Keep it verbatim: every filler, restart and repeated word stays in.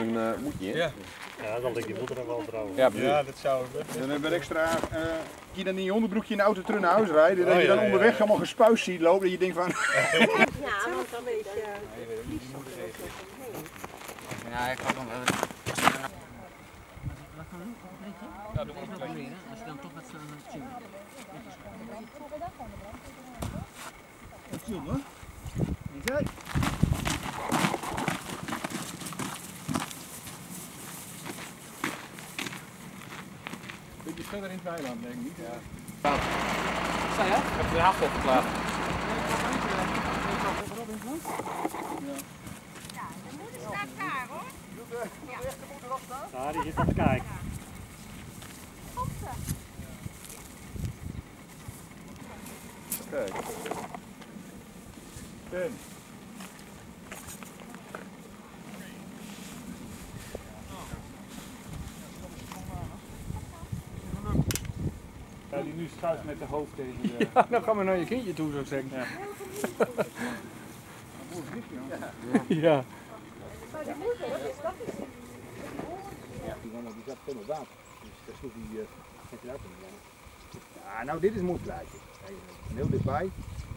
een uh, moedje in. Ja. Ja, dan ligt je moeder er wel trouwens. Ja, ja, dat zou ik. Dan hebben we extra, uh, je dan in je onderbroekje in de auto terug naar huis rijden, dat oh, je dan ja, onderweg ja. allemaal gespuist ziet lopen, dat je denkt van... Ja, want een beetje... Ja, ik had hem wel. Ja, doe maar een als je dan toch wat sneller gaat zien. Dat is hoor. Niet uit. Beetje verder in het weiland, denk ik niet. Ja. Sta je? Ik heb de haft opgeklaard. Ja, de moeder staat daar hoor. Doe de, doe de echte moeder afstaan? Ja, die zit aan te kijken. Komt ze. Kijk. Ben. Ja, die nu schuift met de hoofd tegen de... Ja, dan gaan we naar je kindje toe, zou ik zeggen. Ja. Ja. Maar de moeder, dat is dat is. Ja, die jongen die zat veel op water. Dus dat sloeg die uh, eruit. Ja, nou dit is een mooi plaatje. Heel dichtbij.